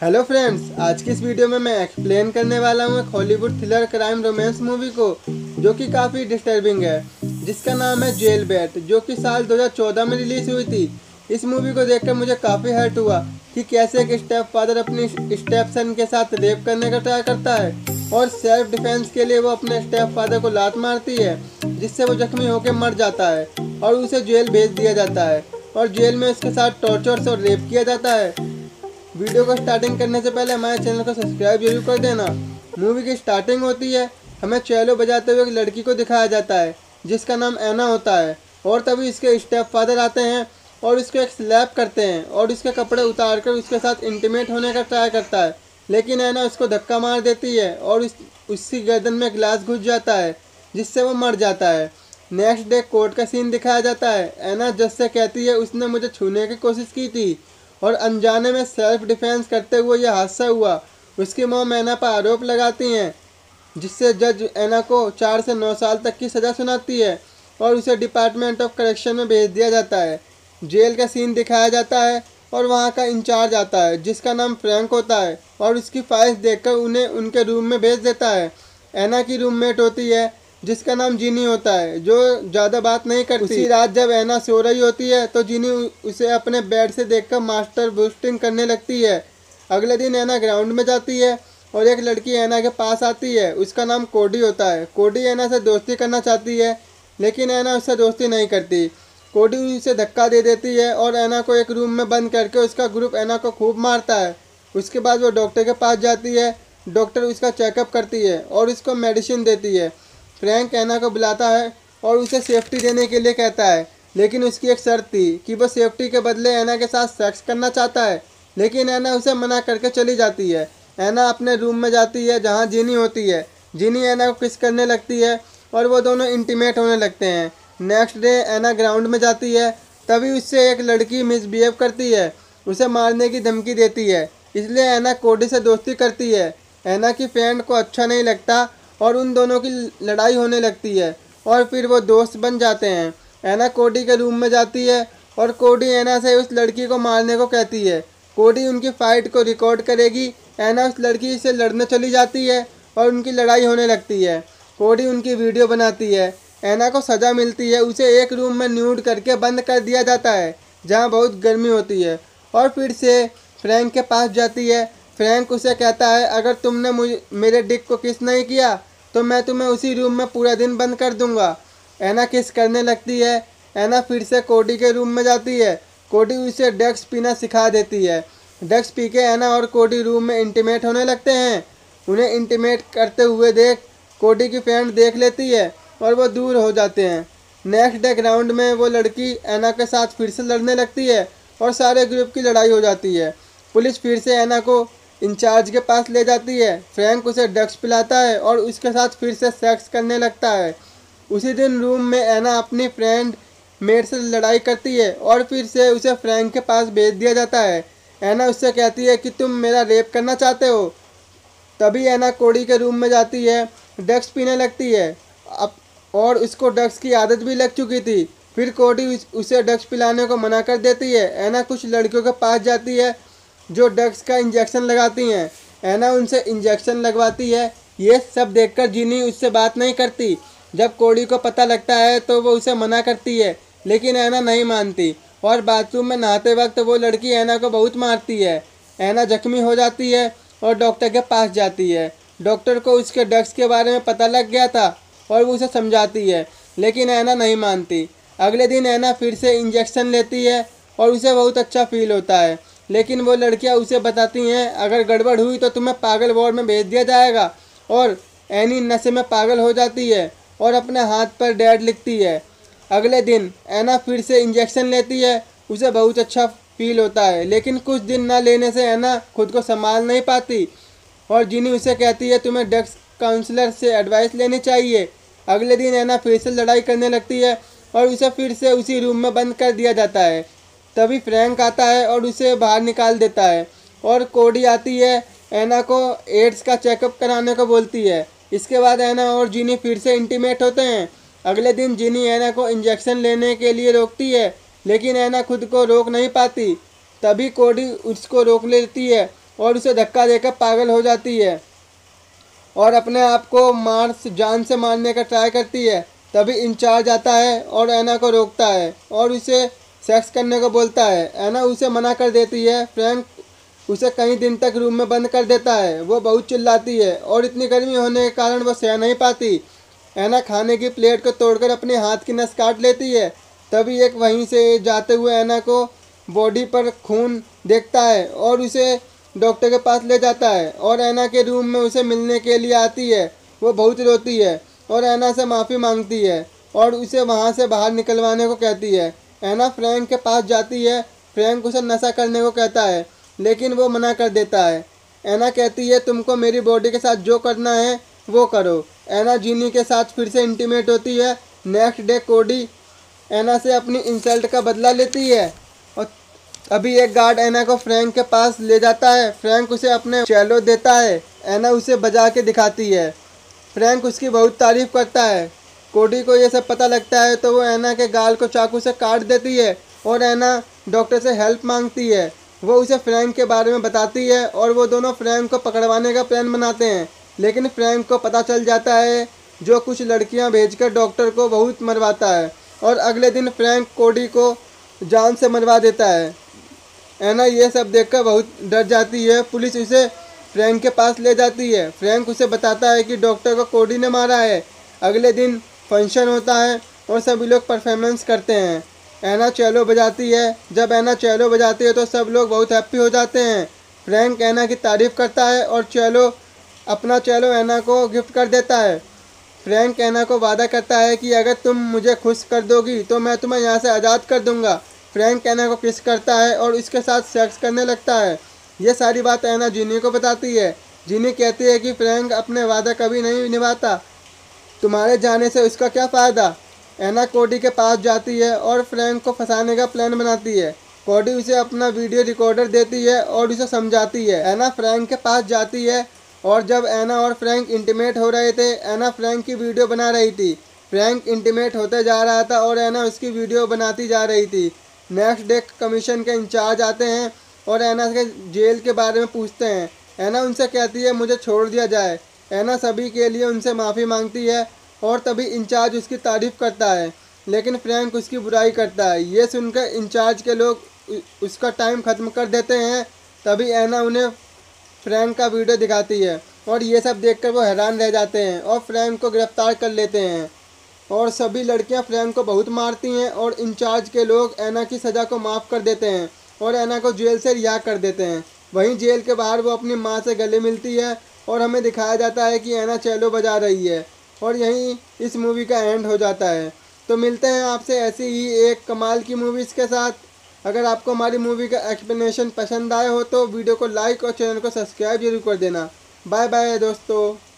Hello friends, आज की इस वीडियो में मैं एक्सप्लेन करने वाला हूँ एक Hollywood thriller crime romance movie को जो कि काफ़ी डिस्टर्बिंग है, जिसका नाम है जेल बैट, जो कि साल 2014 में रिलीज हुई थी। इस मूवी को देखकर मुझे काफ़ी हर्ट हुआ कि कैसे एक स्टेप फादर अपनी स्टेप सन के साथ रेप करने का ट्राई करता है और सेल्फ डिफेंस के लिए वो अपने स्टेप फादर को लात मारती है, जिससे वो जख्मी होकर मर जाता है और उसे जेल भेज दिया जाता है और जेल में उसके साथ टॉर्चर्स और रेप किया जाता है। वीडियो को स्टार्टिंग करने से पहले हमारे चैनल को सब्सक्राइब जरूर कर देना। मूवी की स्टार्टिंग होती है, हमें चेलो बजाते हुए एक लड़की को दिखाया जाता है जिसका नाम एना होता है और तभी इसके स्टेप फादर आते हैं और उसको एक स्लैप करते हैं और उसके कपड़े उतार कर उसके साथ इंटीमेट होने का ट्राई करता है, लेकिन एना उसको धक्का मार देती है और उसकी गर्दन में ग्लास घुस जाता है जिससे वो मर जाता है। नेक्स्ट डे कोर्ट का सीन दिखाया जाता है। एना जज से कहती है उसने मुझे छूने की कोशिश की थी और अनजाने में सेल्फ डिफेंस करते हुए यह हादसा हुआ। उसकी मॉम एना पर आरोप लगाती हैं, जिससे जज एना को 4 से 9 साल तक की सज़ा सुनाती है और उसे डिपार्टमेंट ऑफ करेक्शन में भेज दिया जाता है। जेल का सीन दिखाया जाता है और वहाँ का इंचार्ज आता है जिसका नाम फ्रैंक होता है और उसकी फाइल्स देखकर उन्हें उनके रूम में भेज देता है। एना की रूममेट होती है जिसका नाम जीनी होता है, जो ज़्यादा बात नहीं करती। उसी रात जब एना सो रही होती है तो जीनी उसे अपने बेड से देखकर मास्टर बूस्टिंग करने लगती है। अगले दिन एना ग्राउंड में जाती है और एक लड़की एना के पास आती है, उसका नाम कोडी होता है। कोडी एना से दोस्ती करना चाहती है लेकिन एना उससे दोस्ती नहीं करती। कोडी उसे धक्का दे देती है और एना को एक रूम में बंद करके उसका ग्रुप एना को खूब मारता है। उसके बाद वो डॉक्टर के पास जाती है, डॉक्टर उसका चेकअप करती है और उसको मेडिसिन देती है। फ्रैंक एना को बुलाता है और उसे सेफ्टी देने के लिए कहता है, लेकिन उसकी एक शर्त थी कि वो सेफ्टी के बदले एना के साथ सेक्स करना चाहता है, लेकिन एना उसे मना करके चली जाती है। एना अपने रूम में जाती है जहाँ जीनी होती है। जीनी एना को किस करने लगती है और वो दोनों इंटीमेट होने लगते हैं। नेक्स्ट डे एना ग्राउंड में जाती है, तभी उससे एक लड़की मिसबिहेव करती है, उसे मारने की धमकी देती है, इसलिए एना कोडी से दोस्ती करती है। एना की फ्रेंड को अच्छा नहीं लगता और उन दोनों की लड़ाई होने लगती है और फिर वो दोस्त बन जाते हैं। एना कोडी के रूम में जाती है और कोडी एना से उस लड़की को मारने को कहती है। कोडी उनकी फाइट को रिकॉर्ड करेगी। एना उस लड़की से लड़ने चली जाती है और उनकी लड़ाई होने लगती है। कोडी उनकी वीडियो बनाती है। एना को सज़ा मिलती है, उसे एक रूम में न्यूड करके बंद कर दिया जाता है जहाँ बहुत गर्मी होती है और फिर से फ्रैंक के पास जाती है। फ्रैंक उसे कहता है, अगर तुमने मेरे डिक को किस नहीं किया तो मैं तुम्हें उसी रूम में पूरा दिन बंद कर दूंगा। एना किस करने लगती है। एना फिर से कोडी के रूम में जाती है। कोडी उसे ड्रग्स पीना सिखा देती है। ड्रग्स पी के एना और कोडी रूम में इंटीमेट होने लगते हैं। उन्हें इंटीमेट करते हुए देख कोडी की फ्रेंड देख लेती है और वो दूर हो जाते हैं। नेक्स्ट डे ग्राउंड में वो लड़की एना के साथ फिर से लड़ने लगती है और सारे ग्रुप की लड़ाई हो जाती है। पुलिस फिर से एना को इंचार्ज के पास ले जाती है। फ्रैंक उसे ड्रग्स पिलाता है और उसके साथ फिर से सेक्स करने लगता है। उसी दिन रूम में एना अपनी फ्रेंड मेट से लड़ाई करती है और फिर से उसे फ्रैंक के पास भेज दिया जाता है। एना उससे कहती है कि तुम मेरा रेप करना चाहते हो। तभी एना कोडी के रूम में जाती है, ड्रग्स पीने लगती है और उसको ड्रग्स की आदत भी लग चुकी थी। फिर कोडी उसे ड्रग्स पिलाने को मना कर देती है। एना कुछ लड़कियों के पास जाती है जो ड्रग्स का इंजेक्शन लगाती हैं। एना उनसे इंजेक्शन लगवाती है। ये सब देखकर जीनी उससे बात नहीं करती। जब कोडी को पता लगता है तो वो उसे मना करती है, लेकिन एना नहीं मानती और बाथरूम में नहाते वक्त वो लड़की एना को बहुत मारती है। एना जख्मी हो जाती है और डॉक्टर के पास जाती है। डॉक्टर को उसके ड्रग्स के बारे में पता लग गया था और वो उसे समझाती है, लेकिन एना नहीं मानती। अगले दिन एना फिर से इंजेक्शन लेती है और उसे बहुत अच्छा फील होता है, लेकिन वो लड़कियां उसे बताती हैं, अगर गड़बड़ हुई तो तुम्हें पागल वार्ड में भेज दिया जाएगा। और एनी नशे में पागल हो जाती है और अपने हाथ पर डैड लिखती है। अगले दिन एना फिर से इंजेक्शन लेती है, उसे बहुत अच्छा फील होता है, लेकिन कुछ दिन ना लेने से एना खुद को संभाल नहीं पाती और जीनी उसे कहती है तुम्हें ड्रग्स काउंसलर से एडवाइस लेनी चाहिए। अगले दिन एना फिर से लड़ाई करने लगती है और उसे फिर से उसी रूम में बंद कर दिया जाता है। तभी फ्रैंक आता है और उसे बाहर निकाल देता है और कोडी आती है, एना को एड्स का चेकअप कराने को बोलती है। इसके बाद एना और जीनी फिर से इंटीमेट होते हैं। अगले दिन जीनी एना को इंजेक्शन लेने के लिए रोकती है, लेकिन एना खुद को रोक नहीं पाती। तभी कोडी उसको रोक लेती है और उसे धक्का देकर पागल हो जाती है और अपने आप को जान से मारने का ट्राई करती है। तभी इंचार्ज आता है और ऐना को रोकता है और उसे सेक्स करने को बोलता है। ऐना उसे मना कर देती है। फ्रैंक उसे कई दिन तक रूम में बंद कर देता है। वो बहुत चिल्लाती है और इतनी गर्मी होने के कारण वो सह नहीं पाती। ऐना खाने की प्लेट को तोड़कर अपने हाथ की नस काट लेती है। तभी एक वहीं से जाते हुए ऐना को बॉडी पर खून देखता है और उसे डॉक्टर के पास ले जाता है और ऐना के रूम में उसे मिलने के लिए आती है। वो बहुत रोती है और ऐना से माफ़ी मांगती है और उसे वहाँ से बाहर निकलवाने को कहती है। ऐना फ्रैंक के पास जाती है। फ्रैंक उसे नशा करने को कहता है लेकिन वो मना कर देता है। ऐना कहती है तुमको मेरी बॉडी के साथ जो करना है वो करो। ऐना जीनी के साथ फिर से इंटीमेट होती है। नेक्स्ट डे कोडी ऐना से अपनी इंसल्ट का बदला लेती है और अभी एक गार्ड ऐना को फ्रैंक के पास ले जाता है। फ्रैंक उसे अपने चेलो देता है। ऐना उसे बजा के दिखाती है। फ्रैंक उसकी बहुत तारीफ करता है। कोडी को ये सब पता लगता है तो वो ऐना के गाल को चाकू से काट देती है और ऐना डॉक्टर से हेल्प मांगती है। वो उसे फ्रैंक के बारे में बताती है और वो दोनों फ्रैंक को पकड़वाने का प्लान बनाते हैं। लेकिन फ्रैंक को पता चल जाता है जो कुछ लड़कियां भेजकर डॉक्टर को बहुत मरवाता है और अगले दिन फ्रैंक कोडी को जान से मरवा देता है। ऐना ये सब देखकर बहुत डर जाती है। पुलिस उसे फ्रैंक के पास ले जाती है। फ्रैंक उसे बताता है कि डॉक्टर को कोडी ने मारा है। अगले दिन फंक्शन होता है और सभी लोग परफॉर्मेंस करते हैं। ऐना चेलो बजाती है। जब ऐना चेलो बजाती है तो सब लोग बहुत हैप्पी हो जाते हैं। फ्रैंक ऐना की तारीफ़ करता है और अपना चेलो ऐना को गिफ्ट कर देता है। फ्रैंक ऐना को वादा करता है कि अगर तुम मुझे खुश कर दोगी तो मैं तुम्हें यहाँ से आज़ाद कर दूंगा। फ्रैंक ऐना को किस करता है और इसके साथ सेक्स करने लगता है। ये सारी बात ऐना जीनी को बताती है। जीनी कहती है कि फ्रैंक अपने वादा कभी नहीं निभाता, तुम्हारे जाने से उसका क्या फ़ायदा। ऐना कोडी के पास जाती है और फ्रैंक को फंसाने का प्लान बनाती है। कोडी उसे अपना वीडियो रिकॉर्डर देती है और उसे समझाती है। ऐना फ्रैंक के पास जाती है और जब ऐना और फ्रैंक इंटीमेट हो रहे थे, ऐना फ्रैंक की वीडियो बना रही थी। फ्रैंक इंटीमेट होते जा रहा था और ऐना उसकी वीडियो बनाती जा रही थी। नेक्स्ट डे कमीशन के इंचार्ज आते हैं और ऐना के जेल के बारे में पूछते हैं। ऐना उनसे कहती है मुझे छोड़ दिया जाए। ऐना सभी के लिए उनसे माफ़ी मांगती है और तभी इंचार्ज उसकी तारीफ़ करता है लेकिन फ्रैंक उसकी बुराई करता है। ये सुनकर इंचार्ज के लोग उसका टाइम ख़त्म कर देते हैं। तभी ऐना उन्हें फ्रैंक का वीडियो दिखाती है और ये सब देखकर वो हैरान रह जाते हैं और फ्रैंक को गिरफ्तार कर लेते हैं और सभी लड़कियां फ्रैंक को बहुत मारती हैं और इंचार्ज के लोग ऐना की सज़ा को माफ़ कर देते हैं और ऐना को जेल से रिहा कर देते हैं। वहीं जेल के बाहर वो अपनी माँ से गले मिलती है और हमें दिखाया जाता है कि ऐना चेलो बजा रही है और यहीं इस मूवी का एंड हो जाता है। तो मिलते हैं आपसे ऐसी ही एक कमाल की मूवीज़ के साथ। अगर आपको हमारी मूवी का एक्सप्लेनेशन पसंद आया हो तो वीडियो को लाइक और चैनल को सब्सक्राइब जरूर कर देना। बाय बाय दोस्तों।